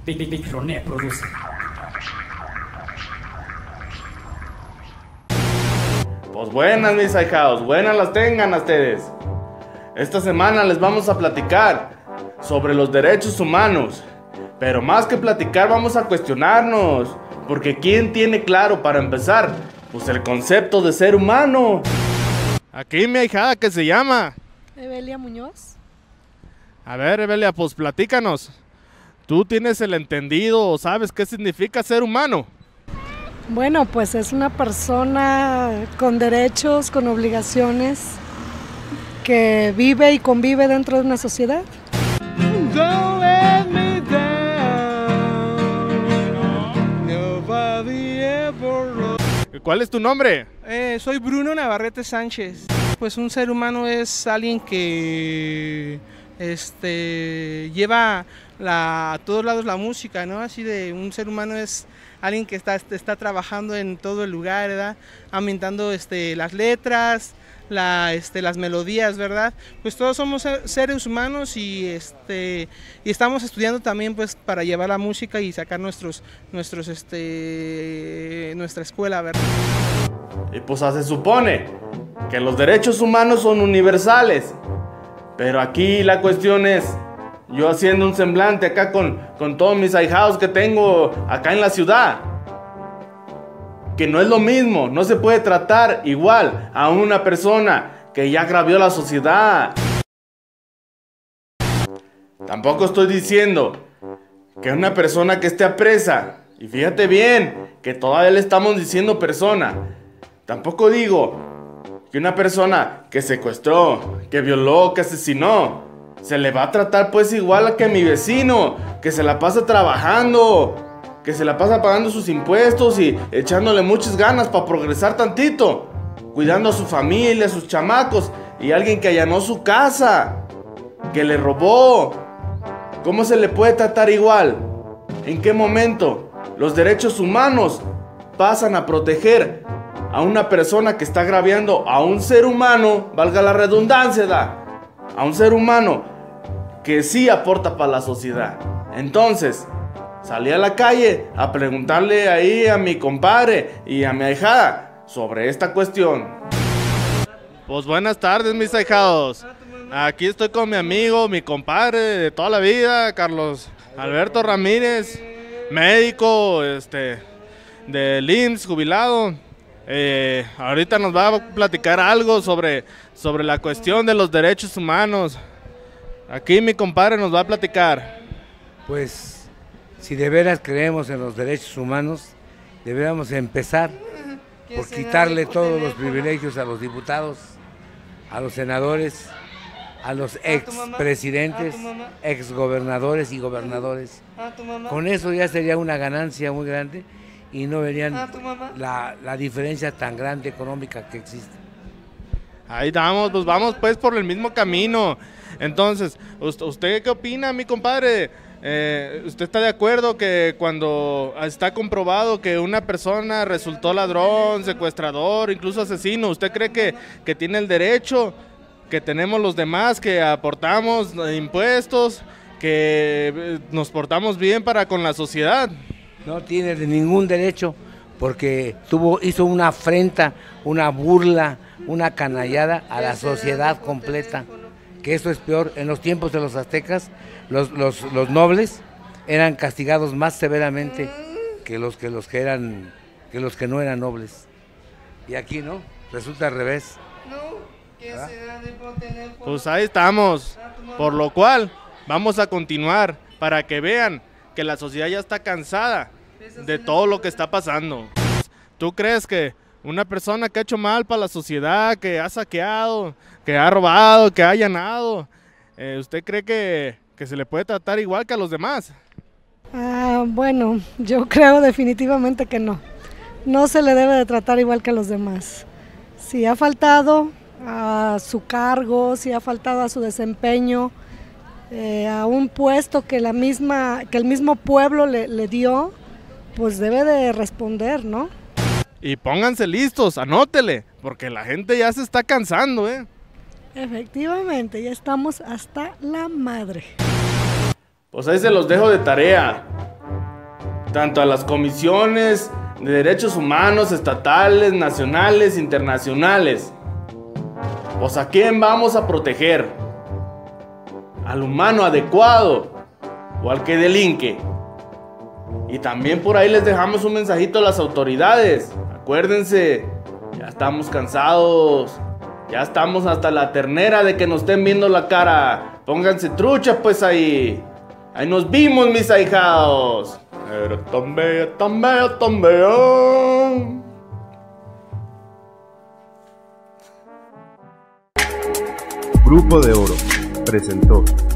Big Roné produce. Pues buenas, mis ahijados, buenas las tengan ustedes. Esta semana les vamos a platicar sobre los derechos humanos. Pero más que platicar, vamos a cuestionarnos. Porque ¿quién tiene claro, para empezar, pues el concepto de ser humano? Aquí mi ahijada, ¿qué se llama? Evelia Muñoz. A ver, Evelia, pues platícanos. ¿Tú tienes el entendido o sabes qué significa ser humano? Bueno, pues es una persona con derechos, con obligaciones, que vive y convive dentro de una sociedad. Don't let me down. Nobody ever wrote. ¿Cuál es tu nombre? Soy Bruno Navarrete Sánchez. Pues un ser humano es alguien que lleva a todos lados la música, ¿no? Así de un ser humano es alguien que está trabajando en todo el lugar, ¿verdad? Ambientando las letras, las melodías, ¿verdad? Pues todos somos seres humanos y estamos estudiando también, pues, para llevar la música y sacar nuestra escuela, ¿verdad? Y pues se supone que los derechos humanos son universales. Pero aquí la cuestión es, yo haciendo un semblante acá con todos mis ahijados que tengo acá en la ciudad, que no es lo mismo, no se puede tratar igual a una persona que ya agravió la sociedad. Tampoco estoy diciendo que una persona que esté presa, y fíjate bien, que todavía le estamos diciendo persona, tampoco digo que una persona que secuestró, que violó, que asesinó, se le va a tratar pues igual a que a mi vecino, que se la pasa trabajando, que se la pasa pagando sus impuestos y echándole muchas ganas para progresar tantito, cuidando a su familia, a sus chamacos, y alguien que allanó su casa, que le robó. ¿Cómo se le puede tratar igual? ¿En qué momento los derechos humanos pasan a proteger a una persona que está agraviando a un ser humano, valga la redundancia, a un ser humano que sí aporta para la sociedad? Entonces, salí a la calle a preguntarle ahí a mi compadre y a mi ahijada sobre esta cuestión. Pues buenas tardes, mis ahijados. Aquí estoy con mi amigo, mi compadre de toda la vida, Carlos Alberto Ramírez, médico del IMSS, jubilado. Ahorita nos va a platicar algo sobre la cuestión de los derechos humanos. Aquí mi compadre nos va a platicar. Pues, si de veras creemos en los derechos humanos, deberíamos empezar por quitarle todos los privilegios a los diputados, a los senadores, a los expresidentes, exgobernadores y gobernadores. Con eso ya sería una ganancia muy grande y no verían la diferencia tan grande económica que existe. Ahí vamos pues por el mismo camino. Entonces, ¿usted qué opina, mi compadre? ¿Usted está de acuerdo que cuando está comprobado que una persona resultó ladrón, secuestrador, incluso asesino, usted cree que tiene el derecho que tenemos los demás, que aportamos impuestos, que nos portamos bien para con la sociedad? No tiene ningún derecho porque hizo una afrenta, una burla, una canallada a la sociedad completa. Que eso es peor. En los tiempos de los aztecas, los nobles eran castigados más severamente que los que no eran nobles. Y aquí no, resulta al revés. Pues ahí estamos, por lo cual vamos a continuar para que vean que la sociedad ya está cansada de todo lo que está pasando. ¿Tú crees que una persona que ha hecho mal para la sociedad, que ha saqueado, que ha robado, que ha allanado, usted cree que se le puede tratar igual que a los demás? Bueno, yo creo definitivamente que no. No se le debe de tratar igual que a los demás. Si ha faltado a su cargo, si ha faltado a su desempeño, a un puesto que el mismo pueblo le dio, pues debe de responder, ¿no? Y pónganse listos, anótele, porque la gente ya se está cansando, ¿eh? Efectivamente, ya estamos hasta la madre. Pues ahí se los dejo de tarea. tanto a las comisiones de derechos humanos estatales, nacionales, internacionales. Pues ¿a quién vamos a proteger? ¿Al humano adecuado o al que delinque? Y también por ahí les dejamos un mensajito a las autoridades. Acuérdense, ya estamos cansados, ya estamos hasta la ternera de que nos estén viendo la cara. Pónganse truchas pues ahí. Ahí nos vimos, mis ahijados. Era tan bella, tan bella, tan bella. Grupo de Oro presentó